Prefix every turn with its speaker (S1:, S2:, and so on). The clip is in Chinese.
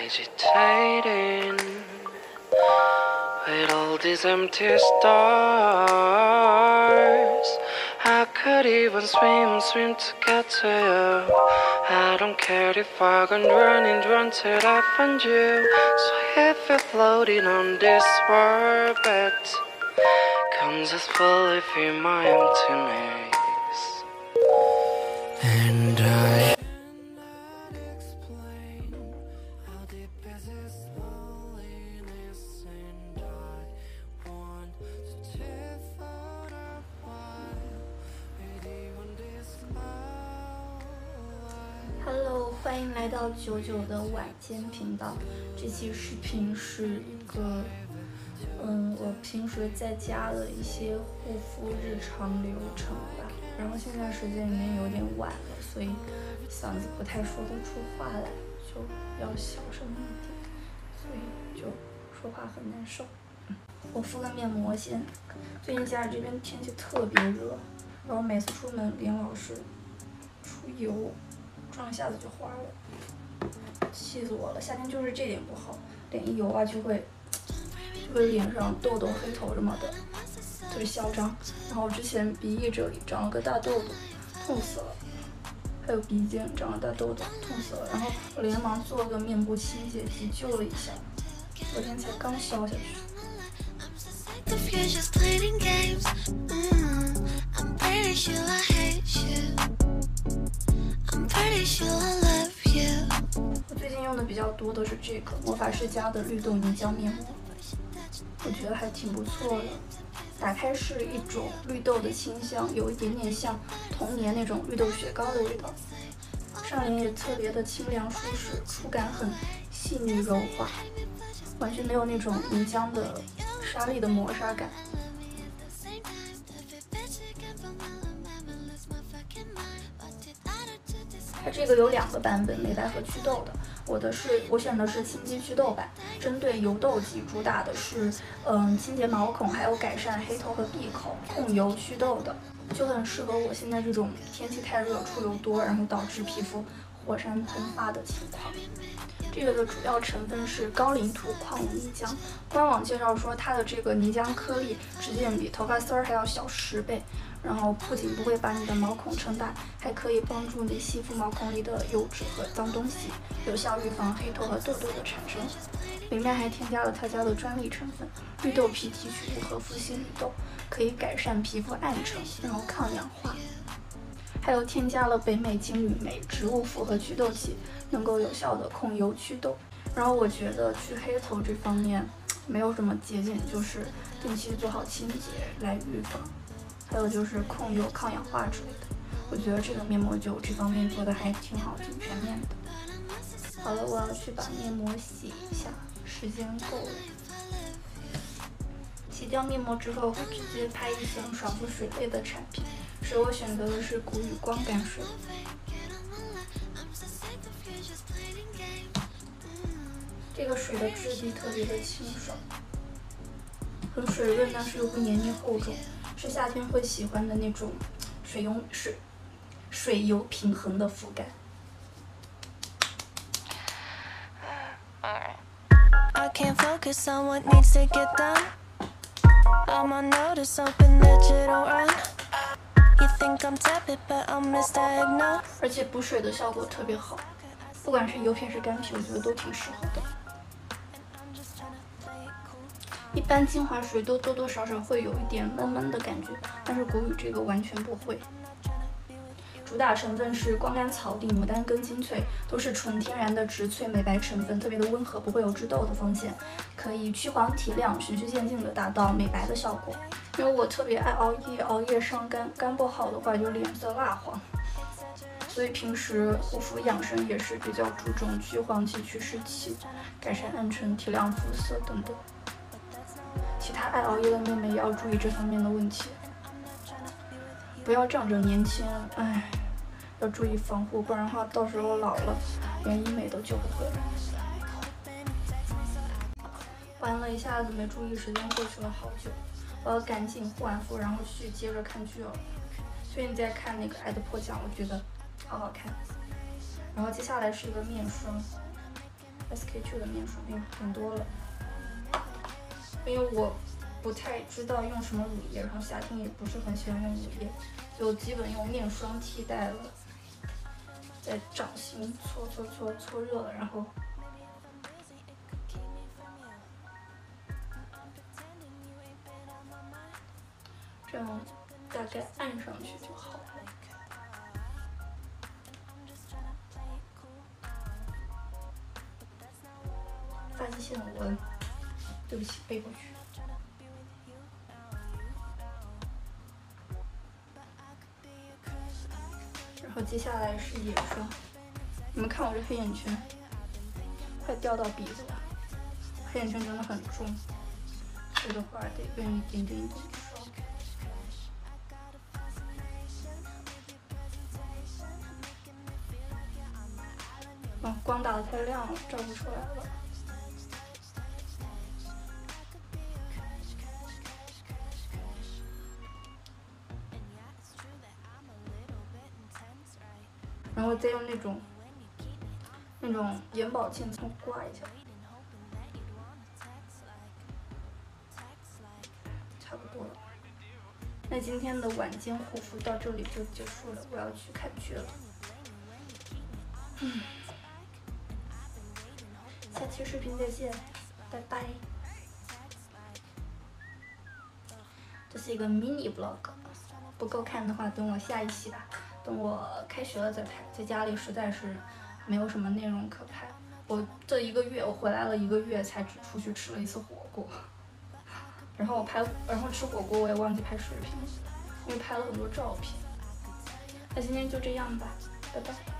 S1: agitating with all these empty stars. I could even swim to get to you. I don't care if I can run and run till I find you. So if you're floating on this orbit, come just fully fill my emptiness. And I
S2: Hello， 欢迎来到99的晚间频道。这期视频是一个，我平时在家的一些护肤日常流程吧。然后现在时间已经有点晚了，所以嗓子不太说得出话来，就要小声一点，所以就说话很难受。我敷个面膜先。最近家里这边天气特别热，然后每次出门脸老是出油。撞一下子就花了，气死我了！夏天就是这点不好，脸一油啊就会脸上痘痘、黑头什么的，特别嚣张。然后之前鼻翼这里长了个大痘痘，痛死了，还有鼻尖长了大痘痘，痛死了。然后我连忙做了个面部清洁急救了一下，昨天才刚消下去。我最近用的比较多的是这个魔法世家的绿豆泥浆面膜，我觉得还挺不错的。打开是一种绿豆的清香，有一点点像童年那种绿豆雪糕的味道。上脸也特别的清凉舒适，触感很细腻柔滑，完全没有那种泥浆的沙粒的磨砂感。它这个有2个版本，美白和祛痘的。我选的是清肌祛痘版，针对油痘肌，主打的是清洁毛孔，还有改善黑头和闭口，控油祛痘的，就很适合我现在这种天气太热、出油多，然后导致皮肤火山喷发的情况。这个的主要成分是高岭土矿物泥浆，官网介绍说它的这个泥浆颗粒直径比头发丝儿还要小10倍。然后不仅不会把你的毛孔撑大，还可以帮助你吸附毛孔里的油脂和脏东西，有效预防黑头和痘痘的产生。里面还添加了他家的专利成分绿豆皮提取物和富硒绿豆，可以改善皮肤暗沉，然后抗氧化。还有添加了北美金缕梅植物复合祛痘剂，能够有效的控油祛痘。然后我觉得去黑头这方面没有什么捷径，就是定期做好清洁来预防。还有就是控油、抗氧化之类的，我觉得这个面膜就这方面做的还挺好、挺全面的。好了，我要去把面膜洗一下，时间够了。洗掉面膜之后，会直接拍一层爽肤水类的产品，所以我选择的是谷雨光感水。这个水的质地特别的清爽，很水润，但是又不黏腻厚重。是夏天会喜欢的那种水油平衡的肤感。而且补水的效果特别好，不管是油皮还是干皮，我觉得都挺适合的。一般精华水都多多少少会有一点闷闷的感觉，但是谷雨这个完全不会。主打成分是光甘草地、牡丹根、精粹，都是纯天然的植萃美白成分，特别的温和，不会有致痘的风险，可以去黄提亮，循序渐进的达到美白的效果。因为我特别爱熬夜，熬夜伤肝，肝不好的话就脸色蜡黄，所以平时护肤养生也是比较注重去黄气、去湿气，改善暗沉、提亮肤色等等。其他爱熬夜的妹妹也要注意这方面的问题，不要仗着年轻，要注意防护，不然的话到时候老了连医美都救不回来。玩了一下子没注意，时间过去了好久，我要赶紧护完肤，然后去接着看剧了。最近在看那个《爱的迫降》，我觉得好好看。然后接下来是一个面霜， SK-II 的面霜挺多了，因为我不太知道用什么乳液，然后夏天也不是很喜欢用乳液，就基本用面霜替代了。在掌心搓热了，然后这样大概按上去就好了。发际线我对不起背过去。然后接下来是眼霜，你们看我这黑眼圈，快掉到鼻子了，黑眼圈真的很重，所以的话得用一点点霜。光打得太亮了，照不出来了。然后再用那种眼保健操刮一下，差不多了。那今天的晚间护肤到这里就结束了，我要去看剧了。下期视频再见，拜拜。这是一个 mini vlog， 不够看的话，等我下一期吧。等我开学了再拍，在家里实在是没有什么内容可拍。我这1个月，我回来了1个月才只出去吃了1次火锅，然后吃火锅我也忘记拍视频，因为拍了很多照片。那今天就这样吧，拜拜。